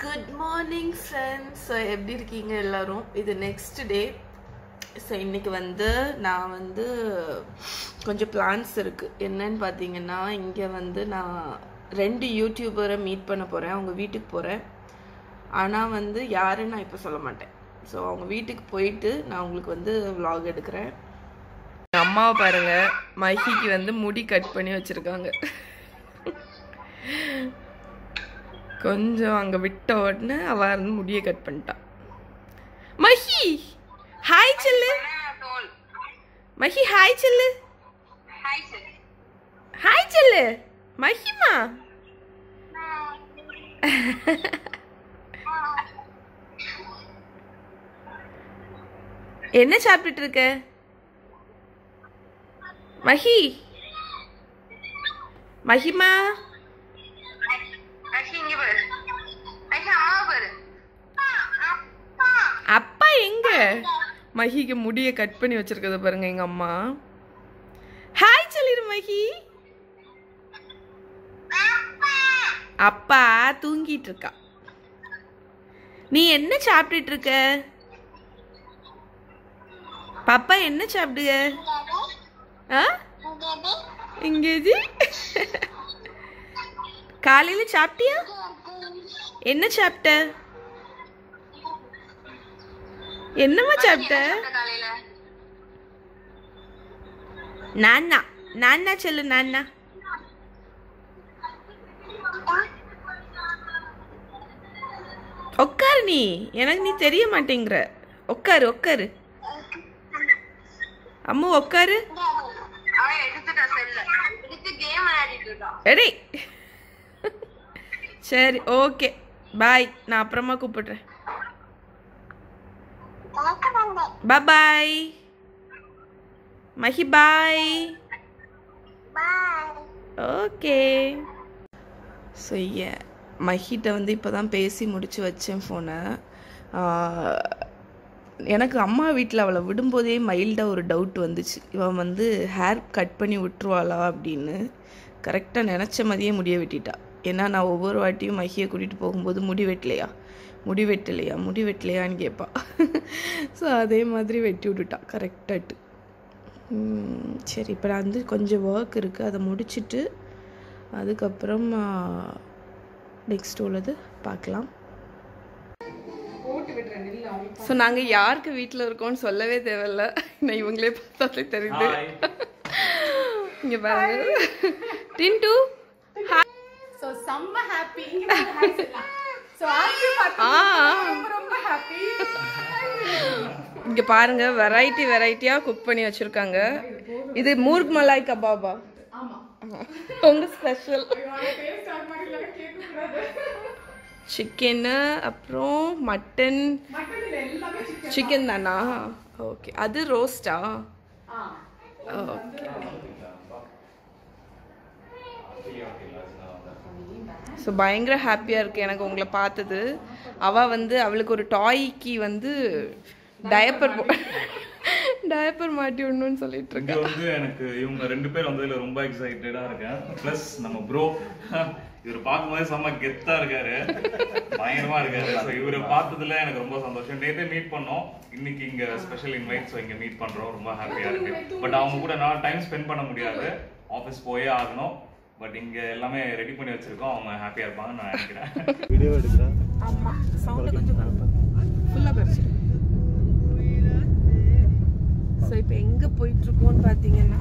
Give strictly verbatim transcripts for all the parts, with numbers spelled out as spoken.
Good morning friends. So எப்படி இருக்கீங்க எல்லாரும்? இது next day. So இன்னைக்கு வந்து நான் வந்து கொஞ்சம் பிளான்ஸ் இருக்கு. என்னன்னு பாத்தீங்கன்னா இங்க வந்து நான் ரெண்டு யூடியூபரை மீட் பண்ண போறேன். அவங்க வீட்டுக்கு போறேன். ஆனா வந்து யாருன்னு நான் இப்ப சொல்ல மாட்டேன். ஸோ அவங்க வீட்டுக்கு போயிட்டு நான் உங்களுக்கு வந்து vlog எடுக்கிறேன். அம்மாவை பாருங்க, மைக்கிக்கு வந்து முடி கட் பண்ணி வச்சிருக்காங்க. கொஞ்சம் அங்கே விட்ட உடனே அவ இருந்து முடியை கட் பண்ணிட்டான். மஹி ஹாய் சொல்லு. மஹி ஹாய் சொல்லு. ஹாய் சொல்லு மஹிமா. என்ன சாப்பிட்டுட்டு இருக்க மஹி? மஹிமா அப்பா எங்க? மஹிக்கு முடிய கட் பண்ணி வச்சிருக்கத பாருங்க எங்க அம்மா. ஹாய் சொல்லிரு மஹி. அப்பா தூங்கிட்டு இருக்கா. நீ என்ன சாப்பிட்டுட்டு இருக்க பாப்பா? என்ன சாப்பிடுங்க? இங்கேஜி காலையில சாப்பிட்டியா? என்ன சாப்பிட்ட? என்னமா சாப்பிட்ட? நானா நானா சொல்லு. நானா உட்காரு. நீ எனக்கு நீ தெரிய மாட்டேங்கிற. உட்காரு உட்காரு. அம்மா உட்காரு. எடே சரி ஓகே பாய். நான் அப்புறமா கூப்பிடுறேன். Bye Mahi. Bye. Okay. So மஹிட்ட வந்து இப்போ தான் பேசி முடிச்சு வச்சேன் ஃபோனை. எனக்கு அம்மா வீட்டில் அவளை விடும்போதே மைல்டாக ஒரு டவுட் வந்துச்சு. இவன் வந்து ஹேர் கட் பண்ணி விட்டுருவாளா அப்படின்னு. கரெக்டாக நினச்ச மாதிரியே முடிய வெட்டிட்டா. ஏன்னா நான் ஒவ்வொரு வாட்டியும் மஹியை கூட்டிகிட்டு போகும்போது முடி வெட்டலையா முடி வெட்டலையா முடி வெட்டலையான்னு கேட்பா. ஸோ அதே மாதிரி வெட்டி விட்டுட்டா கரெக்டாட்டு. சரி இப்போ நான் வந்து கொஞ்சம் ஒர்க் இருக்குது, அதை முடிச்சுட்டு அதுக்கப்புறம் நெக்ஸ்ட் உள்ளது பார்க்கலாம். ஸோ நாங்கள் யாருக்கு வீட்டில் இருக்கோம்னு சொல்லவே தேவையில்ல. நான் இவங்களே பார்த்தாலே தெரியுது. இங்கே பாருங்க டின்டு. So செம்ம ஹாப்பி. So ஆர்த்தி பாத்து ரொம்ப ரொம்ப ஹாப்பி. இங்க பாருங்க வெரைட்டி வெரைட்டியா குக் பண்ணி வச்சிருக்காங்க. இது மூர்க் மலாய் கபாபா. ஆமா உங்க ஸ்பெஷல். டேஸ்ட் ஆக மாதிரி கேக்க கூடாது. சிக்கன் அப்புறம் மட்டன். மட்டன் இல்ல எல்லாமே சிக்கன். சிக்கன் தானா? ஓகே. அது ரோஸ்டா? ஆ ஓகே. ஸோ பயங்கர ஹாப்பியாக இருக்குது எனக்கு உங்களை பார்த்தது. அவள் வந்து அவளுக்கு ஒரு டாய்க்கு வந்து டயப்பர் டயப்பர் மாட்டி விடணும்னு சொல்லிட்டு இருக்கேன். இது வந்து எனக்கு இவங்க ரெண்டு பேர் வந்ததுல ரொம்ப எக்ஸைட்டடா இருக்கேன். பிளஸ் நம்ம ப்ரோ இவர் பார்க்கும்போது செம்ம கெத்தா இருக்காரு, பயங்கரமா இருக்காரு. ஸோ இவரை பார்த்ததுல எனக்கு ரொம்ப சந்தோஷம். நேற்றே மீட் பண்ணோம், இன்னைக்கு இங்க ஸ்பெஷல் இன்வைட். ஸோ இங்க மீட் பண்றோம், ரொம்ப ஹாப்பியா இருக்கு. பட் அவங்க கூட நான் டைம் ஸ்பெண்ட் பண்ண முடியாது, ஆஃபீஸ் போயே ஆகணும். பட் இங்க எல்லாமே ரெடி பண்ணி வச்சிருக்கோம், அவங்க ஹாப்பியா இருப்பாங்க நான் நினைக்கிறேன். வீடியோ எடுக்கிறேன். ஆமா சவுண்ட் கொஞ்சம் ஃபுல்லா பெருசு. ஸோ இப்போ எங்க போயிட்டு இருக்கோம்னு பாத்தீங்கன்னா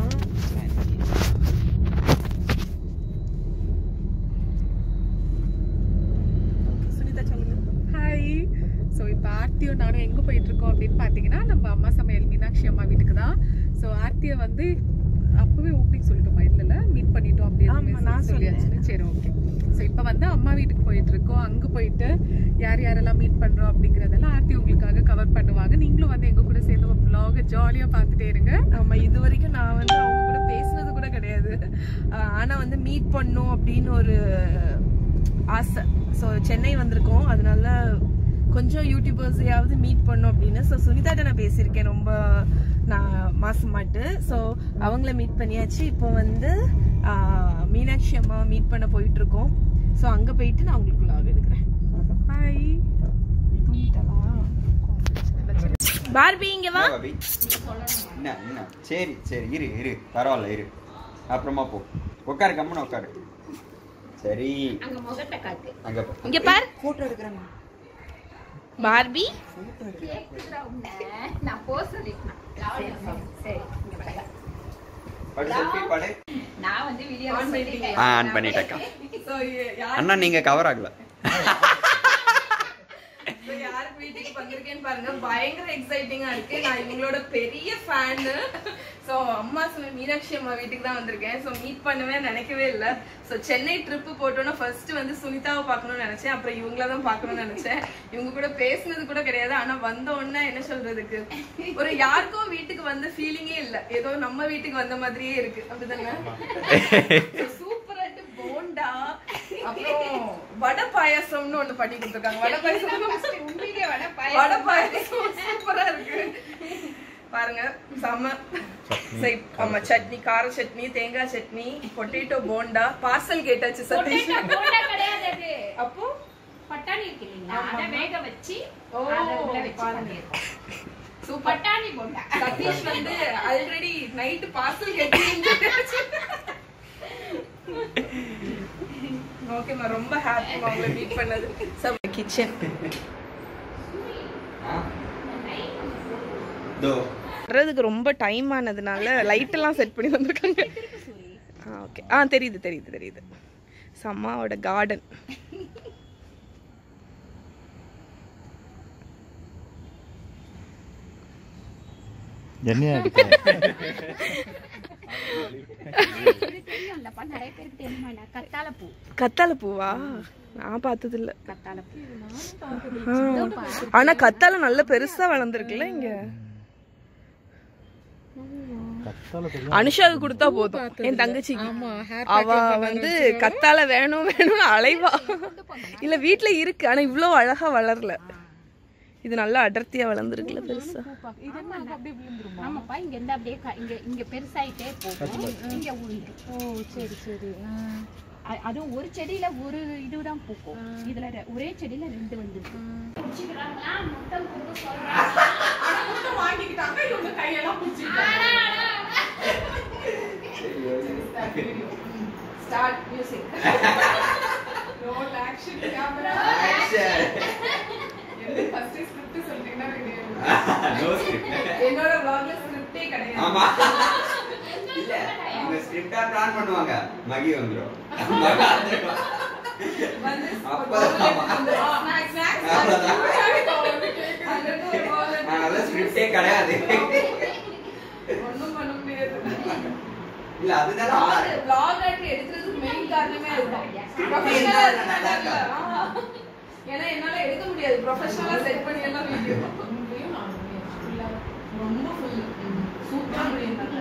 சுனிதா சொல்லுங்க. ஹாய். ஸோ இப்போ ஆர்த்தியும் நானும் எங்கே போயிட்டுருக்கோம் அப்படின்னு பார்த்தீங்கன்னா நம்ம அம்மா சமையல் மீனாட்சி அம்மா வீட்டுக்கு தான். ஸோ ஆர்த்தியை வந்து அப்போவே ஓப்பனிங் சொல்லிட்டோமா? இல்லை மீட் பண்ணிட்டோம் அப்படின்னு சொல்லியாச்சுன்னு. சரி ஓகே. ஸோ இப்போ வந்து அம்மா வீட்டுக்கு போயிட்டுருக்கோம். அங்கே போயிட்டு யார் யாரெல்லாம் மீட் பண்ணுறோம் அப்படிங்கிறதெல்லாம் ஆர்த்தி உங்களுக்காக கவர் பண்ணுவாங்க. நீங்களும் வந்து எங்கள் கூட சேர்ந்து ஒரு vlog ஜாலியாக பார்த்துட்டே இருங்க. ஆமா இது வரைக்கும் நான் வந்து அவங்க கூட பேசுனது கூட கிடையாது. ஆனால் வந்து மீட் பண்ணும் அப்படின்னு ஒரு ஆசை. ஸோ சென்னை வந்திருக்கோம், அதனால கொஞ்சம் யூடியூபர்ஸையாவது மீட் பண்ணோம் அப்படின்னு. ஸோ சுனிதாட்ட நான் பேசியிருக்கேன் ரொம்ப நான் மாசமாட்டு. ஸோ அவங்கள மீட் பண்ணியாச்சு. இப்போ வந்து மீனாட்சி அம்மா மீட் பண்ண போயிட்டு இருக்கோம். ஸோ அங்கே போயிட்டு நான் உங்களுக்கு vlog எடுக்கிறேன். பாய். பார்பி இங்க வா. என்ன என்ன சரி சரி இரு இரு பரவாயில்ல இரு, அப்புறமா போ. உட்காரு, கம்முன்னு உட்காரு. சரி அங்க முகத்தை காட்டு. அங்க இங்க பார். போட்டோ எடுக்கறாங்க பார்பி. நான் போஸ் சொல்லிட்டேன். சரி இங்க பாருங்க. படு செல்ஃபி படு. நான் வந்து வீடியோ ஆன் பண்ணிட்டேன். ஆ ஆன் பண்ணிட்டேக்கா. சோ யார் அண்ணா நீங்க கவர் ஆகல. சோ யார் வீட்டுக்கு வந்திருக்கேன்னு பாருங்க. பயங்கர எக்ஸைட்டிங்கா இருக்கு. நான் இவங்களோட பெரிய ஃபேன். சோ அம்மா சொன்ன மீனாட்சி அம்மா வீட்டுக்கு தான் வந்திருக்கேன். சோ மீட் பண்ணவே நினைக்கவே இல்ல. சோ சென்னை ட்ரிப் போட்டோன்னா ஃபர்ஸ்ட் வந்து சுனிதாவை பார்க்கணும்னு நினைச்சேன். அப்புறம் இவங்கள தான் பார்க்கணும்னு நினைச்சேன். இவங்க கூட பேசுனது கூட கிடையாது. ஆனா வந்த உடனே என்ன சொல்றதுக்கு ஒரு யாருக்கோ வீட்டுக்கு வந்த ஃபீலிங்கே இல்ல. ஏதோ நம்ம வீட்டுக்கு வந்த மாதிரியே இருக்கு. அப்படிதானே? சூப்பராட்டு போண்டா, அப்புறம் வடை பாயாசம்னு ஒண்ணு பண்ணி கொடுத்துருக்காங்க. வடை பாயாசம் உண்மையிலே வடை வடை பாயாசம் சூப்பரா இருக்கு பாருங்க. செம்ம. சரி, ஆமா, சட்னி, கார சட்னி, தேங்காய் சட்னி, பொட்டேட்டோ போண்டா. பார்சல் கேட்டாச்சு சதீஷ். போண்டா கிடையாது அது. அப்போ பட்டாணி இருக்கு இல்லீங்களா, அத வேக வச்சு ஓ அத உள்ள வச்சு பாருங்க. பண்ணிருக்கோம். சூப்பர். பட்டாணி போண்டா. சதீஷ் வந்து ஆல்ரெடி நைட் பார்சல் கேட்டு. ஓகேமா, ரொம்ப ஹாப்பி உங்களை மீட் பண்ணது. சப் கிச்சன் தோ வர்றதுக்கு ரொம்ப டைம் ஆனதுனால லைட் எல்லாம் செட் பண்ணி வந்திருக்காங்க. ஆ ஓகே. ஆ தெரியுது தெரியுது தெரியுது. அம்மாவோட கார்டன். என்னையா நிறைய பேருக்கு தெரியுமா கத்தாழ பூ. கத்தாழை பூவா? நான் பார்த்தது இல்ல. கத்தாழ பூ ஆனா கத்தாழை நல்ல பெருசா வளர்ந்துருக்குல்ல இங்க. அனுஷாவுக்கு கொடுத்தா போதும், என் தங்கச்சிக்கு. அவ வந்து கத்தாழை வேணும் வேணும்னு அலைவா. இல்ல வீட்டுல இருக்கு, ஆனா இவ்வளவு அழகா வளரல. இது நல்லா அடர்த்தியா வளர்ந்துருக்குல்ல பெருசா. ஆமாப்பா, இங்க இருந்து அப்படியே இங்க இங்க பெருசாயிட்டே போகும், இங்க உளுந்து. ஓ சரி சரி. அதுவும் ஒரு செடியில ஒரு இதுதான் பூக்கும், இதுல ஒரே செடியில ரெண்டு வந்து என்னோட vlogல ஸ்கிரிப்டே கிடையாது. ஆமா இல்ல அவங்க ஸ்கிரிப்டா பிளான் பண்ணுவாங்க, மகி வந்துரும். வந்து அப்பதான் அந்த ஸ்நாக்ஸ் ஸ்நாக்ஸ் அதனால ஸ்கிரிப்டே கிடையாது. ஒண்ணும் பண்ண முடியாது. இல்ல அதுதான் நல்லா இருக்கு. vlog ஆட்டி எடுக்கிறதுக்கு மெயின் காரணமே அதுதான். ப்ரொஃபஷனலா நல்லா இருக்கு. ஏன்னா என்னால எடுக்க முடியாது ப்ரொஃபஷனலா செட் பண்ணி எல்லாம் வீடியோ. ரொம்ப ஃபுல் சூப்பரா பண்ணிருக்காங்க.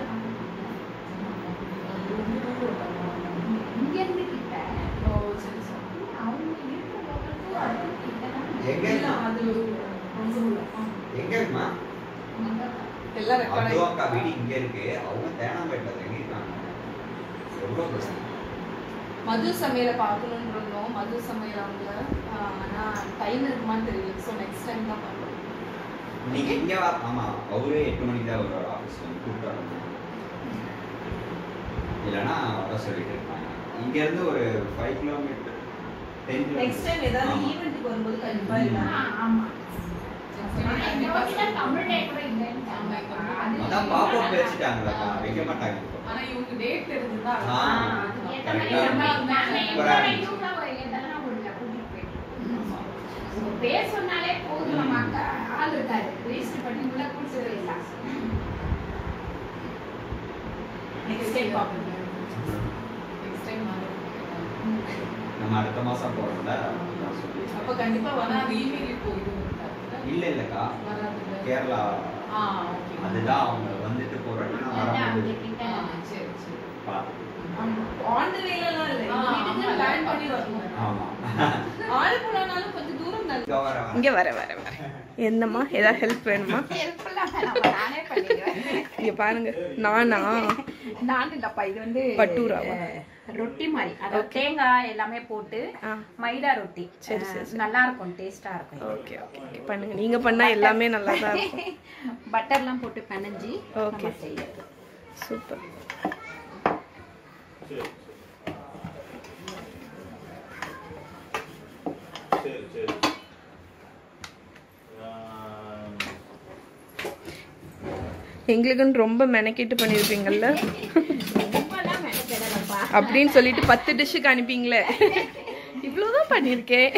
இங்க இருந்து கிட்ட. ஓ சரி சரி. அவங்க இருக்கிற லோக்கலுக்கு அதுக்கு கிட்ட எங்க அது எங்க இருக்குமா? எல்லாம் ரெக்கார்ட் அதுவும் அக்கா வீடு இங்க இருக்கு, அவங்க தேனாம்பேட்டில் தங்கிருக்காங்க. எவ்வளோ பிரச்சனை. மது சமையலை பார்க்கணும்னு இருந்தோம். மது சமையல் அவங்க ஆனா டைம் இருக்குமான்னு தெரியல. ஸோ நெக்ஸ்ட் டைம் தான் பார்க்கணும். நீங்க இங்க வா. ஆமா அவரே எட்டு மணிக்கு தான் வருவார் ஆஃபீஸ்ல இருந்து, கூப்பிட்டு வரணும். இல்லைன்னா வர சொல்லிட்டு இருப்பாங்க. இங்க இருந்து ஒரு five kilometre ten next time ஏதாவது ஈவென்ட்டுக்கு வரும்போது கண்டிப்பா இல்லை. ஆமா தமிழ்ல கூட இல்லைன்னு அதான் பாப்பப் வச்சுட்டாங்களா, வைக்க மாட்டாங்க. ஆனா இவங்க டேட் தெரிஞ்சுதா பேர் சொன்னாலே போதும், நம்ம ஆள் இருக்காரு ரெஜிஸ்டர் பண்ணி உள்ள கூட்டு போயிடலாம். நெக்ஸ்ட் டைம் பார்ப்போம். நெக்ஸ்ட் டைம் நம்ம அடுத்த மாசம் போறோம்ல. அப்ப கண்டிப்பா வர ரீமேக் போயிடும். இல்ல இல்லக்கா, கேரளா. ஆ ஓகே. அதுதான் அவங்க வந்துட்டு போறாங்கன்னா வரும்போது சரி சரி. பார்த்து. ஆன் தி வேலலாம் இல்ல, வீட்டுக்கு லேண்ட் பண்ணி வரணும். ஆமா ஆலப்புழானாலும் கொஞ்சம் தூரம் தான். இங்க வர வர வர என்னம்மா ஏதாவது ஹெல்ப் வேணுமா? இங்க பாருங்க நானா நான் இல்லப்பா இது வந்து பட்டூராவா ரொட்டி மாதிரி அதாவது தேங்காய் எல்லாமே போட்டு மைதா ரொட்டி. சரி சரி நல்லா இருக்கும், டேஸ்டா இருக்கும். ஓகே ஓகே பண்ணுங்க. நீங்க பண்ணா எல்லாமே நல்லா தான் இருக்கும். பட்டர்லாம் போட்டு பனஞ்சி ஓகே செய்யறது. சூப்பர். எங்களுக்குன்னு ரொம்ப மெனக்கிட்டு பண்ணிருப்பீங்கல்ல அப்படின்னு சொல்லிட்டு பத்து டிஷ்ஷுக்கு அனுப்பிங்களே. இவ்வளவுதான் பண்ணிருக்கேன்.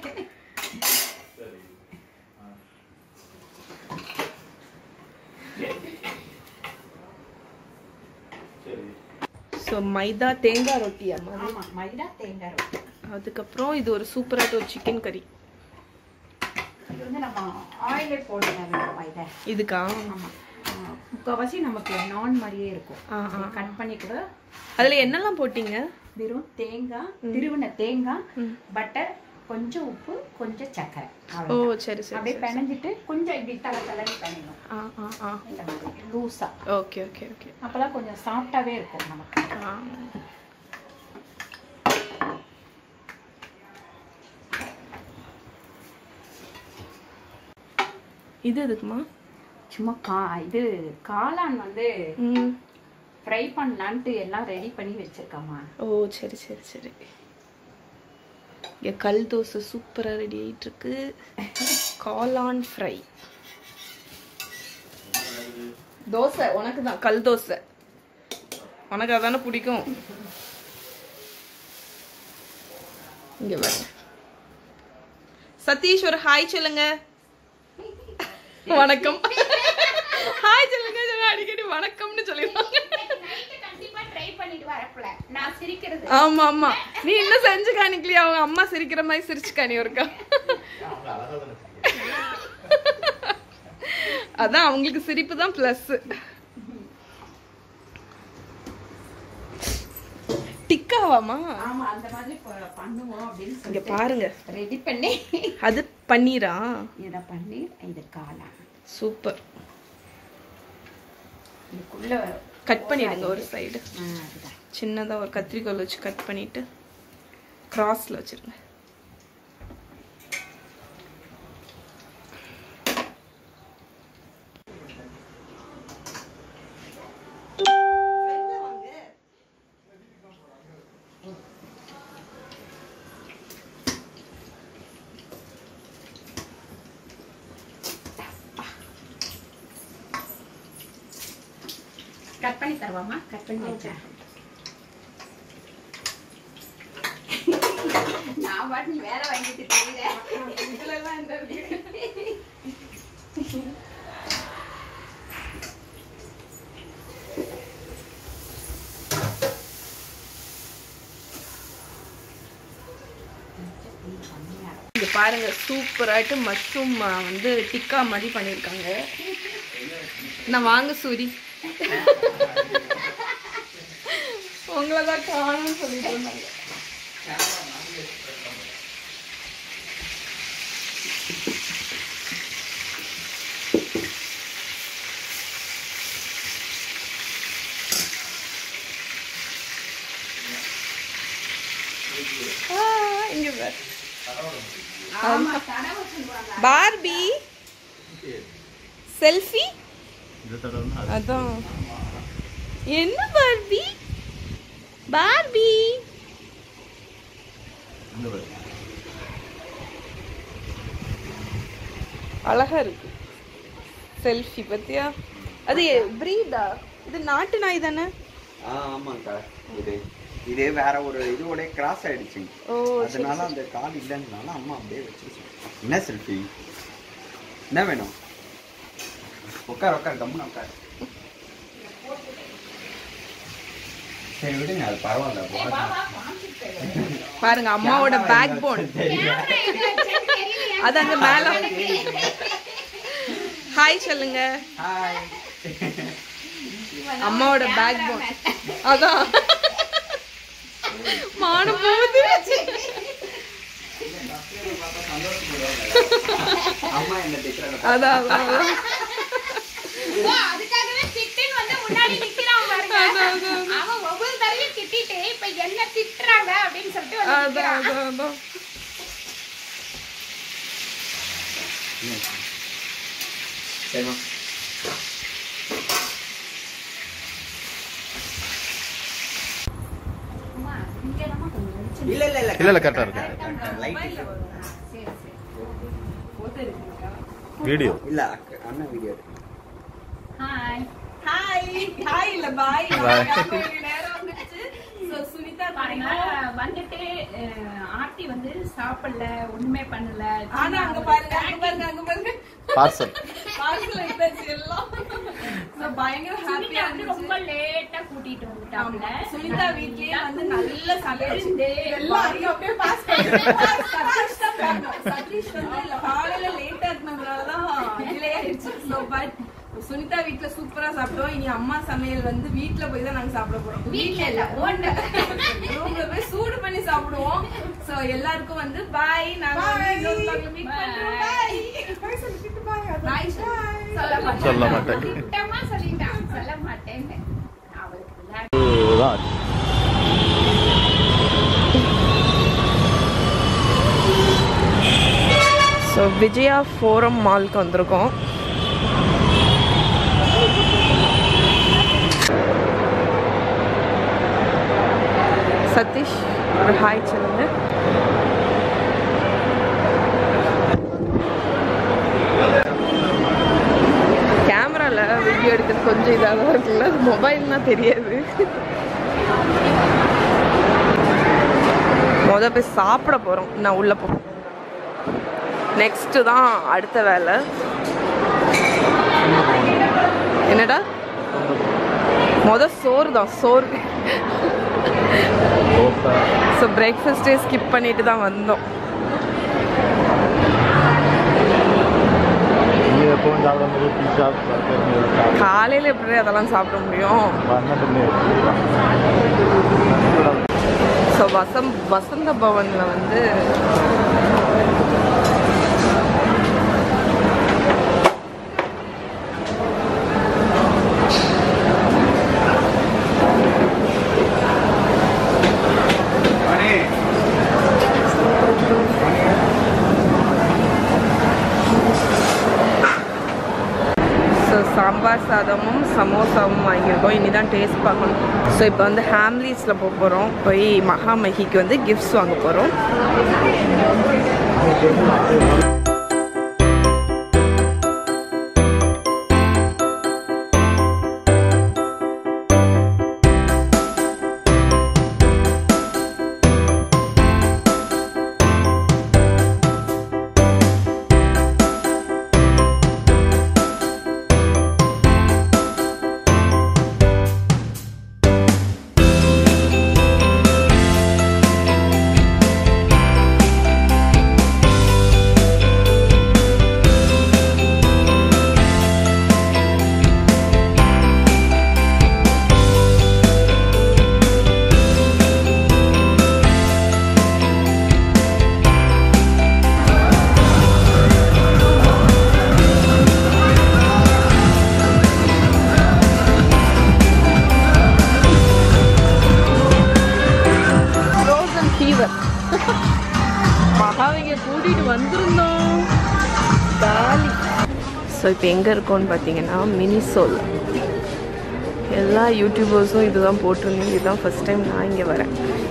ஸோ மைதா தேங்காய் ரொட்டி அம்மா. மைதா தேங்காய் ரொட்டி. அதுக்கப்புறம் இது ஒரு சூப்பரான ஒரு சிக்கன் கறி. இது வந்து நம்ம ஆயிலே போடலாம். இதுக்கா? ஆமா, முக்கால்வாசி நமக்கு நான் மாதிரியே இருக்கும். கட் பண்ணி கூட. அதுல என்னெல்லாம் போட்டீங்க? வெறும் தேங்காய், திருவின தேங்காய், பட்டர், கொஞ்சம் உப்பு, கொஞ்சம் சர்க்கரை. ஓ சரி சரி. அப்படியே பிணைஞ்சிட்டு கொஞ்சம் இப்படி தலை தலைன்னு பண்ணிடணும். ஆ ஆ ஆ இந்த மாதிரி லூஸா. Okay okay okay. அப்பதான் கொஞ்சம் சாஃப்டாவே இருக்கும் நமக்கு. இது எதுக்குமா? சும்மா கா இது காளான் வந்து ஃப்ரை பண்ணலான்ட்டு எல்லாம் ரெடி பண்ணி வச்சிருக்காமா. ஓ சரி சரி சரி. இங்கே கல் தோசை சூப்பராக ரெடி ஆகிட்டு இருக்கு. காளான் ஃப்ரை. தோசை உனக்கு தான், கல் தோசை உனக்கு அதானே பிடிக்கும். இங்கே வர சதீஷ் ஒரு ஹாய் சொல்லுங்க. வணக்கம். ஹாய் சொல்லுங்க. அடிக்கடி வணக்கம்னு சொல்லிடுவாங்க. ஆமா ஆமா. நீ இன்னும் செஞ்சு காணிக்கலையா? அவங்க அம்மா சிரிக்கிற மாதிரி சிரிச்சு காணி ஒருக்கா. அதான் அவங்களுக்கு சிரிப்பு தான் பிளஸ். டிக்காவாமா? ஆமா, அந்த மாதிரி பண்ணுவோம் அப்படின்னு இங்க பாருங்க. ரெடி பண்ணி அது பன்னீரா? இத பன்னீர், இது காளான். சூப்பர். இதுக்குள்ள கட் பண்ணிடுங்க ஒரு சைடு. சின்னதா ஒரு கத்திரிக்கோல் வச்சு கட் பண்ணிட்டு கிராஸ்ல வச்சிருங்க. கட் பண்ணி தருவாமா? கட் பண்ணி வச்சேன். நான் பாட்டு வேற வாங்கிட்டு போயிடுறேன். இதுலலாம் இந்த இங்க பாருங்க சூப்பராயிட்டு மஷ்ரூம் வந்து டிக்கா மாதிரி பண்ணிருக்காங்க. நான் வாங்க சூரி. உங்களதான் காணும்னு சொல்லிட்டு இருந்தாங்க. இங்க பாரு. Barbie selfie. அதான் என்ன பார்பி? பார்பி அழகா இருக்கு செல்ஃபி பத்தியா? அது பிரீடா? இது நாட்டு நாய் தானே? ஆமாக்கா. இது இதே வேற ஒரு இதோட கிராஸ் ஆயிடுச்சு. அதனால அந்த கால் இல்லைன்னால அம்மா அப்படியே வச்சிருச்சு. என்ன செல்ஃபி? என்ன வேணும்? உட்கார் உட்கார் கம்முன்னு உட்கார். சரி விடுங்க, அது பரவாயில்ல. பாருங்க அம்மாவோட பேக் போன். அது அங்க மேல. ஹாய் சொல்லுங்க. ஹாய். அம்மாவோட பேக் போன். அதான் மானம் போகுது. அம்மா என்ன திட்டுறாங்க. அதான் அதான் அதுக்காகவே திட்டுன்னு வந்து முன்னாடி நிக்கிறான் பாருங்க. அவன் ஒவ்வொரு தடவையும் திட்டிட்டு இப்ப என்ன திட்டுறாங்க அப்படின்னு சொல்லிட்டு வந்து அதான் நிக்கிறான். அதான் அதான் சரிம்மா. அம்மா, இங்கதாம்மா கொஞ்சம் வெளிச்சம். இல்ல இல்ல இல்ல இல்ல இல்ல கரெக்டா இருக்கு லைட் சரி சரி. வீடியோ இல்ல அக்க- அண்ணன் வீடியோ எடுக்கணும். ஹாய். ஹாய் ஹாய் இல்ல பாய் நேரம் வந்துச்சு. சோ சுனிதா பாருங்க, வந்துட்டு அஹ், ஆர்த்தி வந்து சாப்பிடல, ஒண்ணுமே பண்ணல. ஆனா அங்க பாருங்க அங்க பாருங்க அங்க பாருங்க பார்சல் பார்சல் எடுத்தாச்சு எல்லாம். சோ பயங்கர சுனிதா ஹாப்பியா வந்து இருந்துச்சு. ரொம்ப லேட்டா கூட்டிட்டு வந்துட்டாப்ல. சுனிதா வீட்லயே வந்து நல்ல சமையல் எழுந்து எல்லாம் அங்க அப்படியே பாஸ் பண்ணிட்டு சதீஷ் தான் போனோம். சதீஷ் வந்து இல்ல காலையில லேட்டா இருந்ததுனாலதான் டிலே ஆயிடுச்சு. சோ பட் சுனிதா வீட்ல சூப்பரா சாப்பிட்டோம். இனி அம்மா சமையல் வந்து வீட்ல போய் தான் நாங்க சாப்பிட போறோம். வீட்ல இல்ல, ஓன்ல. ரூம்ல போய் சூடு பண்ணி சாப்பிடுவோம். சோ எல்லாருக்கும் வந்து பாய். நாங்க வந்து இன்னொரு vlogல meet பண்றோம். பாய். பாய் சொல்லிட்டு பாய். பாய் சொல்ல மாட்டேன். சொல்ல மாட்டேன். திட்டமா சொல்லிட்டான், சொல்ல மாட்டேன்னு. அவளுக்கு விளையாட இதுதான் ஸோ விஜயா ஃபோரம் மால்க்கு வந்திருக்கோம். சதீஷ் ஒரு ஹாய் சொல்லுங்க. கேமரால வீடியோ எடுக்கிறது கொஞ்சம் இதாக தான் இருக்குல்ல, அது மொபைல்னா தெரியாது. முத போய் சாப்பிட போறோம். நான் உள்ள போ. நெக்ஸ்ட் தான் அடுத்த வேலை. என்னடா முத சோறு தான் சோறு. ஸோ பிரேக்ஃபாஸ்டே ஸ்கிப் பண்ணிட்டு தான் வந்தோம். நீங்க எப்பவும் சாப்பிடும்போது பீஸா பர்கர் காலையில் எப்படி அதெல்லாம் சாப்பிட முடியும்? பன்னெண்டு ஸோ வசம் வசந்த பவனில் வந்து ஸோ சாம்பார் சாதமும் சமோசாவும் வாங்கியிருக்கோம். இனி தான் டேஸ்ட் பார்க்கணும். ஸோ இப்போ வந்து ஹேம்லீஸில் போக போகிறோம். போய் மகாமகிக்கு வந்து கிஃப்ட்ஸ் வாங்க போகிறோம். மகாவிங்க கூட்டிட்டு வந்திருந்தோம். காலி. ஸோ இப்போ எங்கே இருக்கோன்னு பார்த்தீங்கன்னா மினிசோல். எல்லா யூடியூபர்ஸும் இதுதான் போட்டிருந்தீங்க. இதுதான் ஃபர்ஸ்ட் டைம் நான் இங்கே வரேன்.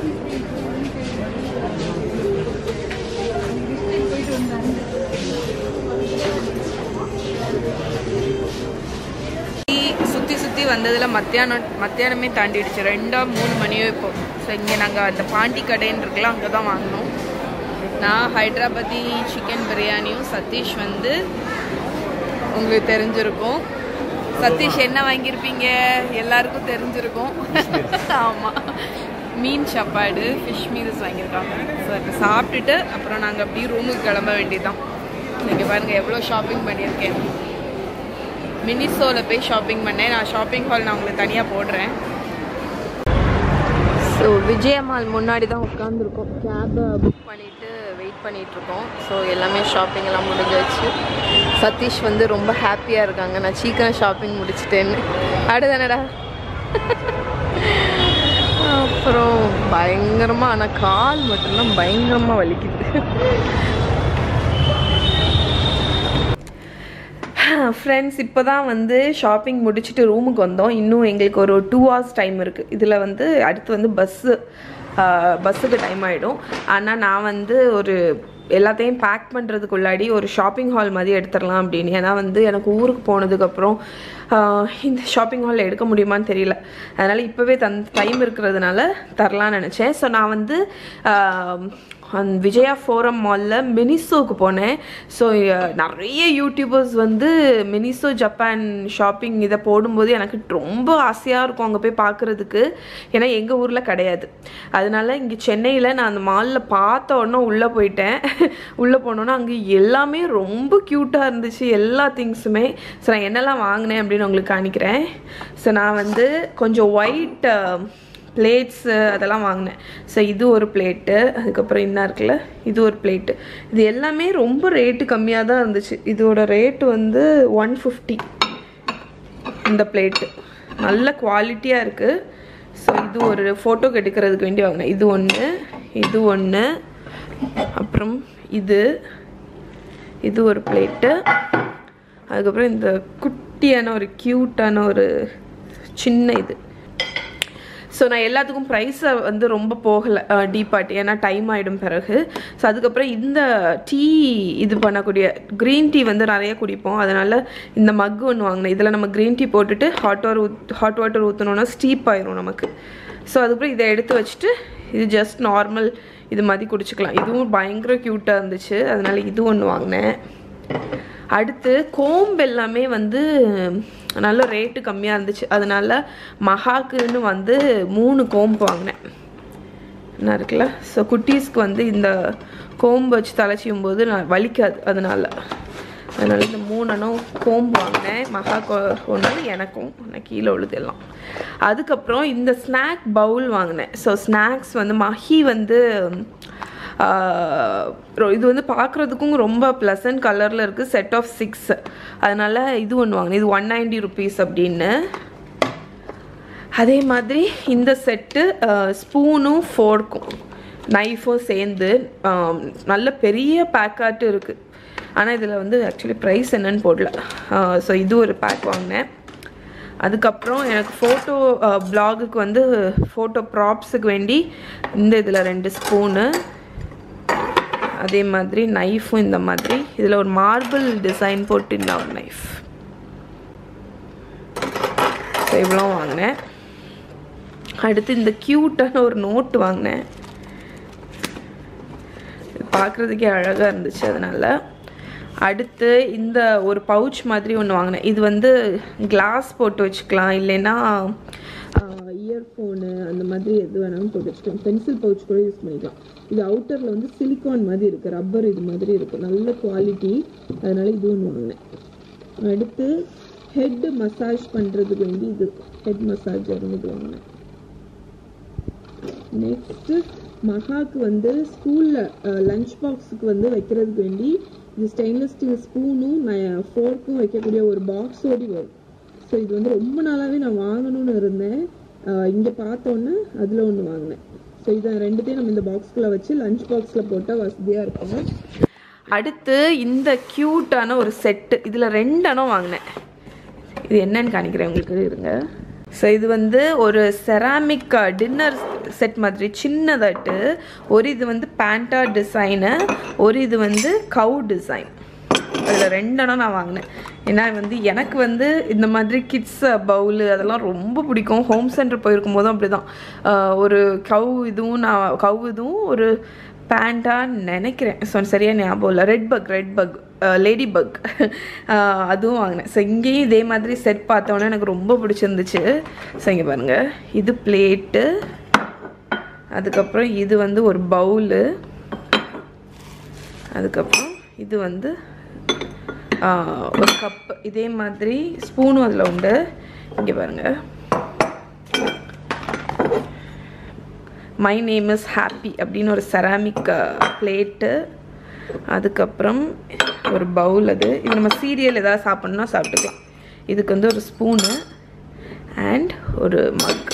சுற்றி சுற்றி வந்ததில் மத்தியானம் மத்தியானமே தாண்டிடுச்சு. ரெண்டா மூணு மணியோ இப்போ. ஸோ இங்கே நாங்கள் அந்த பாண்டி கடைன்னு இருக்கலாம், அங்கே தான் வாங்கினோம். நான் ஹைட்ராபாதி சிக்கன் பிரியாணியும், சதீஷ் வந்து உங்களுக்கு தெரிஞ்சிருக்கும். சதீஷ் என்ன வாங்கியிருப்பீங்க எல்லாருக்கும் தெரிஞ்சிருக்கும். ஆமாம், மீன் சாப்பாடு ஃபிஷ் மீல்ஸ் வாங்கியிருக்காங்க. ஸோ இப்போ சாப்பிட்டுட்டு அப்புறம் நாங்கள் அப்படியே ரூமுக்கு கிளம்ப வேண்டியதுதான். இங்கே பாருங்கள் எவ்வளோ ஷாப்பிங் பண்ணியிருக்கேன். மினிசோவில் போய் ஷாப்பிங் பண்ணேன். நான் ஷாப்பிங் ஹால் நான் உங்களுக்கு தனியாக போடுறேன். ஸோ விஜயமால் முன்னாடி தான் உட்காந்துருக்கோம். கேபை புக் பண்ணிவிட்டு வெயிட் வெயிட் பண்ணிகிட்ருக்கோம். ஸோ எல்லாமே ஷாப்பிங் எல்லாம் முடிஞ்சிச்சு. சதீஷ் வந்து ரொம்ப ஹாப்பியாக இருக்காங்க, நான் சீக்கிரம் ஷாப்பிங் முடிச்சிட்டேன்னு. அடுதானடா. அப்புறம் பயங்கரமாக, ஆனால் கால் மட்டும்தான் பயங்கரமாக வலிக்குது. ஃப்ரெண்ட்ஸ், இப்போ தான் வந்து ஷாப்பிங் முடிச்சுட்டு ரூமுக்கு வந்தோம். இன்னும் எங்களுக்கு ஒரு டூ ஹவர்ஸ் டைம் இருக்குது. இதில் வந்து அடுத்து வந்து பஸ்ஸு பஸ்ஸுக்கு டைம் ஆகிடும். ஆனால் நான் வந்து ஒரு எல்லாத்தையும் பேக் பண்ணுறதுக்குள்ளாடி ஒரு ஷாப்பிங் ஹால் மாதிரி எடுத்துடலாம் அப்படின்னு. ஏன்னா வந்து எனக்கு ஊருக்கு போனதுக்கப்புறம் இந்த ஷாப்பிங் ஹாலில் எடுக்க முடியுமான்னு தெரியல. அதனால் இப்போவே தன் டைம் இருக்கிறதுனால தரலான்னு நினச்சேன். ஸோ நான் வந்து அந்த விஜயா ஃபோரம் மாலில் மினிசோக்கு போனேன். ஸோ நிறைய யூடியூபர்ஸ் வந்து மினிசோ ஜப்பான் ஷாப்பிங் இதை போடும்போது எனக்கு ரொம்ப ஆசையாக இருக்கும் அங்கே போய் பார்க்குறதுக்கு. ஏன்னா எங்கள் ஊரில் கிடையாது. அதனால இங்கே சென்னையில் நான் அந்த மாலில் பார்த்த உடனே உள்ளே போயிட்டேன். உள்ளே போனோன்னா அங்கே எல்லாமே ரொம்ப க்யூட்டாக இருந்துச்சு, எல்லா திங்ஸுமே. ஸோ நான் என்னெல்லாம் வாங்கினேன் அப்படின்னு உங்களுக்கு காணிக்கிறேன். ஸோ நான் வந்து கொஞ்சம் ஒயிட் பிளேட்ஸு அதெல்லாம் வாங்கினேன். ஸோ இது ஒரு பிளேட்டு, அதுக்கப்புறம் என்ன இருக்குல்ல இது ஒரு பிளேட்டு. இது எல்லாமே ரொம்ப ரேட்டு கம்மியாக தான் இருந்துச்சு. இதோட ரேட்டு வந்து ஒன் ஃபிஃப்டி. இந்த பிளேட்டு நல்ல குவாலிட்டியாக இருக்குது. ஸோ இது ஒரு ஃபோட்டோக்கு எடுக்கிறதுக்கு வேண்டி வாங்கினேன். இது ஒன்று, இது ஒன்று, அப்புறம் இது இது ஒரு பிளேட்டு. அதுக்கப்புறம் இந்த குட்டியான ஒரு க்யூட்டான ஒரு சின்ன இது. ஸோ நான் எல்லாத்துக்கும் ப்ரைஸை வந்து ரொம்ப போகலை டீப்பாட்டி, ஏன்னா டைம் ஆகிடும் பிறகு. ஸோ அதுக்கப்புறம் இந்த டீ இது பண்ணக்கூடிய க்ரீன் டீ வந்து நிறைய குடிப்போம். அதனால் இந்த மக் ஒன்று வாங்கினேன். இதில் நம்ம க்ரீன் டீ போட்டுட்டு ஹாட் வாட்டர் ஊத் ஹாட் வாட்டர் ஊற்றணுன்னா ஸ்டீப் ஆயிரும் நமக்கு. ஸோ அதுக்கப்புறம் இதை எடுத்து வச்சுட்டு இது ஜஸ்ட் நார்மல் இது மாதிரி குடிச்சிக்கலாம். இதுவும் பயங்கர க்யூட்டாக இருந்துச்சு, அதனால் இது ஒன்று வாங்கினேன். அடுத்து கோம்பு எல்லாமே வந்து நல்ல ரேட்டு கம்மியாக இருந்துச்சு. அதனால மகாக்குன்னு வந்து மூணு கோம்பு வாங்கினேன். என்ன இருக்குல்ல. ஸோ குட்டீஸ்க்கு வந்து இந்த கோம்பு வச்சு தலைச்சியும் போது நான் வலிக்காது. அதனால் அதனால் இந்த மூணனும் கோம்பு வாங்கினேன். மகா ஒன்று எனக்கும், நான் கீழே உழுது எல்லாம். அதுக்கப்புறம் இந்த ஸ்நாக் பவுல் வாங்கினேன். ஸோ ஸ்நாக்ஸ் வந்து மஹி வந்து இது வந்து பார்க்குறதுக்கும் ரொம்ப ப்ளசன்ட் கலரில் இருக்குது. Set of six. அதனால் இது ஒன்று வாங்கினேன். இது ஒன் நைன்டி ருபீஸ் அப்படின்னு. அதே மாதிரி இந்த செட்டு ஸ்பூனும் ஃபோர்க்கும் நைஃபும் சேர்ந்து நல்ல பெரிய பேக்காட்டு இருக்குது. ஆனால் இதில் வந்து ஆக்சுவலி ப்ரைஸ் என்னன்னு போடல. ஸோ இது ஒரு பேக் வாங்கினேன். அதுக்கப்புறம் எனக்கு ஃபோட்டோ பிளாகுக்கு வந்து ஃபோட்டோ ப்ராப்ஸுக்கு வேண்டி இந்த இதில் ரெண்டு ஸ்பூனு, அதே மாதிரி நைஃபும் இந்த மாதிரி இதில் ஒரு மார்பிள் டிசைன் போட்டு இந்த ஒரு நைஃப். ஸோ இவ்வளோ வாங்கினேன். அடுத்து இந்த க்யூட்டான ஒரு நோட்டு வாங்கினேன். பார்க்குறதுக்கே அழகாக இருந்துச்சு அதனால். அடுத்து இந்த ஒரு பவுச் மாதிரி ஒன்று வாங்கினேன். இது வந்து கிளாஸ் போட்டு வச்சுக்கலாம், இல்லைன்னா இயர்ஃபோனு அந்த மாதிரி எது வேணாலும் போட்டு வச்சுக்கலாம். பென்சில் பவுச் கூட யூஸ் பண்ணிக்கலாம். இது அவுட்டரில் வந்து சிலிக்கான் மாதிரி இருக்குது, ரப்பர் இது மாதிரி இருக்குது, நல்ல குவாலிட்டி. அதனால் இது ஒன்று வாங்கினேன். அடுத்து ஹெட் மசாஜ் பண்ணுறதுக்கு வேண்டி இது ஹெட் மசாஜர் இது வாங்கினேன். நெக்ஸ்ட்டு மகாக்கு வந்து ஸ்கூலில் லஞ்ச் பாக்ஸுக்கு வந்து வைக்கிறதுக்கு வேண்டி இது ஸ்டெயின்லெஸ் ஸ்டீல் ஸ்பூனும் ஃபோர்க்கும் வைக்கக்கூடிய ஒரு பாக்ஸோடி வரும். ஸோ இது வந்து ரொம்ப நாளாகவே நான் வாங்கணும்னு இருந்தேன். இங்கே பார்த்தோன்னே அதில் ஒன்று வாங்கினேன். ஸோ இதை ரெண்டுத்தையும் நம்ம இந்த பாக்ஸ்குள்ளே வச்சு லஞ்ச் பாக்ஸில் போட்டால் வசதியாக இருக்கும். அடுத்து இந்த க்யூட்டான ஒரு செட்டு, இதில் ரெண்டு அணம் வாங்கினேன். இது என்னன்னு காணிக்கிறேன் உங்களுக்கு, இருங்க. ஸோ இது வந்து ஒரு செராமிக் டின்னர் செட் மாதிரி சின்னதாட்டு. ஒரு இது வந்து பேண்டா டிசைனு, ஒரு இது வந்து கவு டிசைன். அதில் ரெண்டெண்ணம் நான் வாங்கினேன். ஏன்னா வந்து எனக்கு வந்து இந்த மாதிரி கிட்ஸ் பவுலு அதெல்லாம் ரொம்ப பிடிக்கும். ஹோம் சென்டர் போயிருக்கும் போதும் அப்படி தான். ஒரு கவு இதுவும் நான் கவு இதுவும் ஒரு பேண்டான்னு நினைக்கிறேன். ஸோ சரியாக ஞாபகம் இல்லை. Red bug red bug lady bug அதுவும் வாங்கினேன். ஸோ இங்கேயும் இதே மாதிரி செட் பார்த்தோன்னே எனக்கு ரொம்ப பிடிச்சிருந்துச்சு. ஸோ இங்கே பாருங்கள், இது பிளேட்டு, அதுக்கப்புறம் இது வந்து ஒரு பவுலு, அதுக்கப்புறம் இது வந்து ஒரு கப்பு. இதே மாதிரி ஸ்பூனும் அதில் உண்டு. இங்கே பாருங்கள், மை நேம் இஸ் ஹாப்பி அப்படின்னு ஒரு செராமிக் பிளேட்டு. அதுக்கப்புறம் ஒரு பவுல், அது இது நம்ம சீரியல் ஏதாவது சாப்பிட்ணுன்னா சாப்பிட்டுக்கலாம். இதுக்கு வந்து ஒரு ஸ்பூனு அண்ட் ஒரு மக்.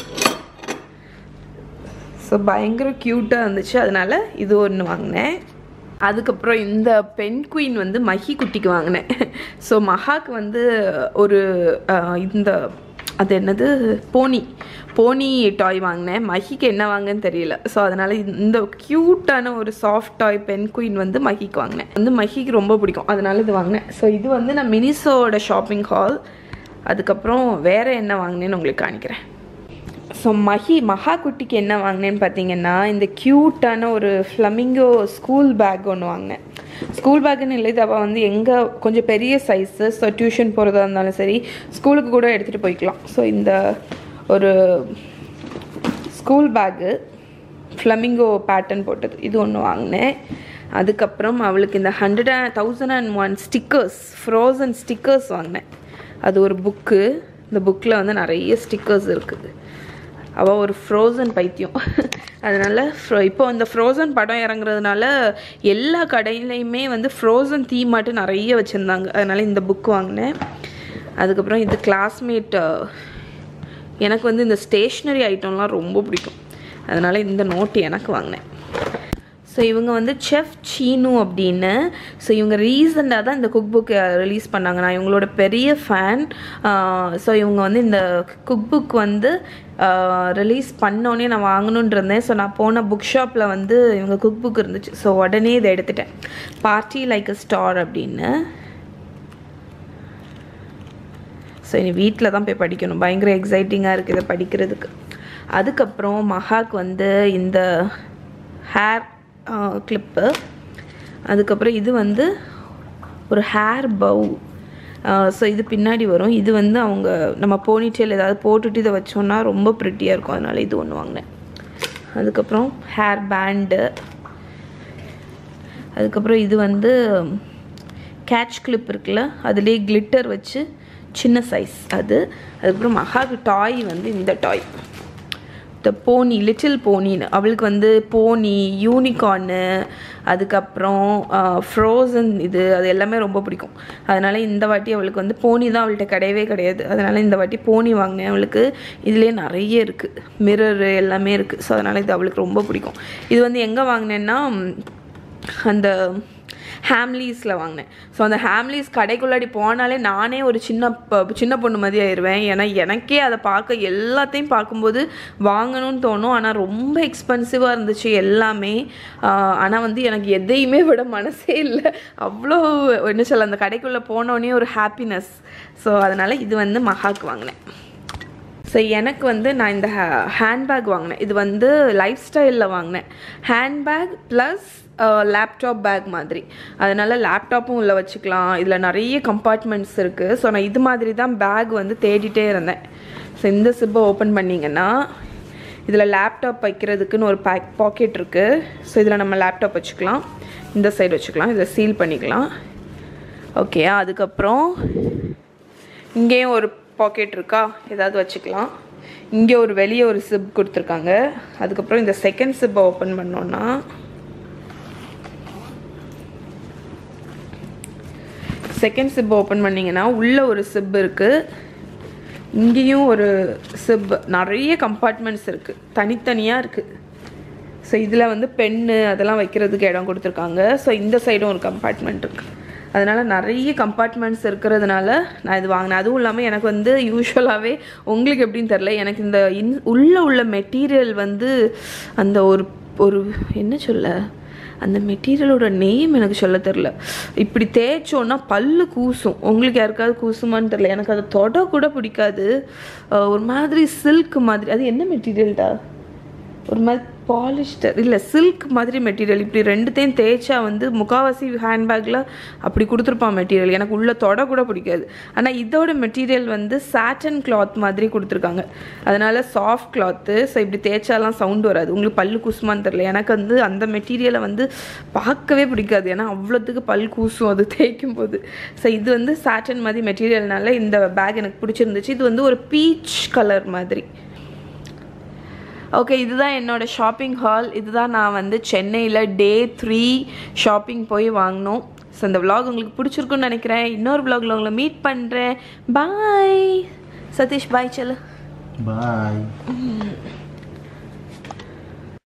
ஸோ பயங்கர க்யூட்டாக இருந்துச்சு, அதனால் இது ஒன்று வாங்கினேன். அதுக்கப்புறம் இந்த பென் குயின் வந்து மஹி குட்டிக்கு வாங்கினேன். ஸோ மஹாக்கு வந்து ஒரு இந்த அது என்னது போனி போனி டாய் வாங்கினேன். மஹிக்கு என்ன வாங்கன்னு தெரியல. ஸோ அதனால் இந்த க்யூட்டான ஒரு சாஃப்ட் டாய் பென் குயின் வந்து மஹிக்கு வாங்கினேன். வந்து மஹிக்கு ரொம்ப பிடிக்கும், அதனால இது வாங்கினேன். ஸோ இது வந்து நான் மினிசோட ஷாப்பிங் ஹால். அதுக்கப்புறம் வேறு என்ன வாங்கினேன்னு உங்களுக்கு காணிக்கிறேன். ஸோ மஹி மஹா குட்டிக்கு என்ன வாங்கினேன்னு பார்த்தீங்கன்னா இந்த க்யூட்டான ஒரு ஃப்ளமிங்கோ ஸ்கூல் பேக் ஒன்று வாங்கினேன். ஸ்கூல் பேக்குன்னு இல்லை, இது அவள் வந்து எங்கே கொஞ்சம் பெரிய சைஸு. ஸோ டியூஷன் போகிறதா இருந்தாலும் சரி, ஸ்கூலுக்கு கூட எடுத்துகிட்டு போய்க்கலாம். ஸோ இந்த ஒரு ஸ்கூல் பேக்கு ஃப்ளமிங்கோ பேட்டர்ன் போட்டது இது ஒன்று வாங்கினேன். அதுக்கப்புறம் அவளுக்கு இந்த hundred and thousand and one stickers frozen stickers வாங்கினேன். அது ஒரு புக்கு. இந்த புக்கில் வந்து நிறைய ஸ்டிக்கர்ஸ் இருக்குது. அவள் ஒரு ஃப்ரோசன் பைத்தியம். அதனால் இப்போ இந்த ஃப்ரோசன் படம் இறங்குறதுனால எல்லா கடையிலையுமே வந்து ஃப்ரோசன் தீமாட்டு நிறைய வச்சுருந்தாங்க. அதனால் இந்த புக் வாங்கினேன். அதுக்கப்புறம் இது கிளாஸ்மேட். எனக்கு வந்து இந்த ஸ்டேஷ்னரி ஐட்டம்லாம் ரொம்ப பிடிக்கும், அதனால் இந்த நோட்டு எனக்கு வாங்கினேன். ஸோ இவங்க வந்து செஃப் சீனு அப்படின்னு. ஸோ இவங்க ரீசெண்டாக தான் இந்த குக் புக் ரிலீஸ் பண்ணாங்க. நான் இவங்களோட பெரிய ஃபேன். ஸோ இவங்க வந்து இந்த குக் புக் வந்து ரிலீஸ் பண்ணோன்னே நான் வாங்கணுன்னு இருந்தேன். ஸோ நான் போன புக் ஷாப்பில் வந்து இவங்க குக் புக் இருந்துச்சு. ஸோ உடனே இதை எடுத்துட்டேன். பார்ட்டி லைக் அ ஸ்டார் அப்படின்னு. ஸோ இனி வீட்டில் தான் போய் படிக்கணும். பயங்கர எக்ஸைட்டிங்காக இருக்குது இதை படிக்கிறதுக்கு. அதுக்கப்புறம் மஹாக்கு வந்து இந்த ஹேர் கிளிப்பு. அதுக்கப்புறம் இது வந்து ஒரு ஹேர் பவு. ஸோ இது பின்னாடி வரும். இது வந்து அவங்க நம்ம போனிடெயில் ஏதாவது போட்டுட்டு இதை வச்சோன்னா ரொம்ப ப்ரிட்டியாக இருக்கும், அதனால் இது ஒன்று வாங்கினேன். அதுக்கப்புறம் ஹேர் பேண்டு. அதுக்கப்புறம் இது வந்து கேட்ச் கிளிப் இருக்குல்ல, அதுலேயே கிளிட்டர் வச்சு சின்ன சைஸ் அது. அதுக்கப்புறம் மஹாக்கு டாய் வந்து இந்த டாய் த போனி, லிட்டில் போனின்னு. அவளுக்கு வந்து போனி, யூனிகார்னு, அதுக்கப்புறம் ஃப்ரோசன் இது அது எல்லாமே ரொம்ப பிடிக்கும். அதனால் இந்த வாட்டி அவளுக்கு வந்து போனி தான் அவள்கிட்ட கிடையவே கிடையாது. அதனால் இந்த வாட்டி போனி வாங்கினேன் அவளுக்கு. இதுலேயே நிறைய இருக்குது, மிரரு எல்லாமே இருக்குது. ஸோ அதனால் இது அவளுக்கு ரொம்ப பிடிக்கும். இது வந்து எங்கே வாங்கினேன்னா அந்த ஹேம்லீஸில் வாங்கினேன். ஸோ அந்த ஹேம்லீஸ் கடைக்குள்ளாடி போனாலே நானே ஒரு சின்ன சின்ன பொண்ணு மாதிரி ஆயிடுவேன். ஏன்னா எனக்கே அதை பார்க்க எல்லாத்தையும் பார்க்கும்போது வாங்கணும்னு தோணும். ஆனால் ரொம்ப எக்ஸ்பென்சிவாக இருந்துச்சு எல்லாமே. ஆனால் வந்து எனக்கு எதையுமே விட மனசே இல்லை. அவ்வளோ என்ன சொல்ல, அந்த கடைக்குள்ளே போனோடனே ஒரு ஹாப்பினஸ். ஸோ அதனால் இது வந்து மஹாக்கு வாங்கினேன். ஸோ எனக்கு வந்து நான் இந்த ஹே ஹேண்ட்பேக் வாங்கினேன். இது வந்து லைஃப் ஸ்டைலில் வாங்கினேன். ஹேண்ட்பேக் ப்ளஸ் லேப்டாப் பேக் மாதிரி. அதனால் லேப்டாப்பும் உள்ளே வச்சுக்கலாம். இதில் நிறைய கம்பார்ட்மெண்ட்ஸ் இருக்குது. ஸோ நான் இது மாதிரி தான் பேக் வந்து தேடிட்டே இருந்தேன். ஸோ இந்த சிப்பை ஓப்பன் பண்ணிங்கன்னா இதில் லேப்டாப் வைக்கிறதுக்குன்னு ஒரு பேக் பாக்கெட் இருக்குது. ஸோ இதில் நம்ம லேப்டாப் வச்சுக்கலாம், இந்த சைடு வச்சுக்கலாம், இதில் சீல் பண்ணிக்கலாம். ஓகே, அதுக்கப்புறம் இங்கேயும் ஒரு பாக்கெட் இருக்கா, ஏதாவது வச்சுக்கலாம். இங்கே ஒரு வெளியே ஒரு சிப் கொடுத்துருக்காங்க. அதுக்கப்புறம் இந்த செகண்ட் சிப்பை ஓப்பன் பண்ணோன்னா செகண்ட் சிப் ஓப்பன் பண்ணிங்கன்னா உள்ளே ஒரு சிப் இருக்குது. இங்கேயும் ஒரு சிப். நிறைய கம்பார்ட்மெண்ட்ஸ் இருக்குது, தனித்தனியாக இருக்குது. ஸோ இதில் வந்து பென்னு அதெல்லாம் வைக்கிறதுக்கு இடம் கொடுத்துருக்காங்க. ஸோ இந்த சைடும் ஒரு கம்பார்ட்மெண்ட் இருக்குது. அதனால் நிறைய கம்பார்ட்மெண்ட்ஸ் இருக்கிறதுனால நான் இது வாங்கினேன். அதுவும் இல்லாமல் எனக்கு வந்து யூஸ்வலாகவே உங்களுக்கு எப்படின்னு தெரில, எனக்கு இந்த இன் உள்ளே உள்ள மெட்டீரியல் வந்து அந்த ஒரு ஒரு என்ன சொல்ல, அந்த மெட்டீரியலோட நேம் எனக்கு சொல்ல தெரில. இப்படி தேய்ச்சோன்னா பல்லு கூசும். உங்களுக்கு யாருக்காவது கூசுமான்னு தெரில. எனக்கு அதை தொட கூட பிடிக்காது. ஒரு மாதிரி சில்க் மாதிரி. அது என்ன மெட்டீரியல்டா, ஒரு மாதிரி பாலிஸ்டர் இல்லை சில்க் மாதிரி மெட்டீரியல். இப்படி ரெண்டுத்தையும் தேய்ச்சா வந்து முக்கால்வாசி ஹேண்ட்பேக்கில் அப்படி கொடுத்துருப்பான் மெட்டீரியல். எனக்கு உள்ள தொட கூட பிடிக்காது. ஆனால் இதோட மெட்டீரியல் வந்து சாட்டன் கிளாத் மாதிரி கொடுத்துருக்காங்க. அதனால் சாஃப்ட் கிளாத்து. ஸோ இப்படி தேய்ச்சாலாம் சவுண்டு வராது. உங்களுக்கு பல்லு கூசுமான்னு தெரில. எனக்கு வந்து அந்த மெட்டீரியலை வந்து பார்க்கவே பிடிக்காது. ஏன்னா அவ்வளோத்துக்கு பல் கூசும் அது தேய்க்கும் போது. ஸோ இது வந்து சாட்டன் மாதிரி மெட்டீரியல்னால இந்த பேக் எனக்கு பிடிச்சிருந்துச்சு. இது வந்து ஒரு பீச் கலர் மாதிரி. ஓகே, இதுதான் என்னோட ஷாப்பிங் ஹால். இதுதான் நான் வந்து சென்னையில் டே த்ரீ ஷாப்பிங் போய் வாங்கினோம். ஸோ இந்த விலாக் உங்களுக்கு பிடிச்சிருக்குன்னு நினைக்கிறேன். இன்னொரு விலாகில் உங்களை மீட் பண்ணுறேன். Bye Sathish, bye Chellu. பாய்.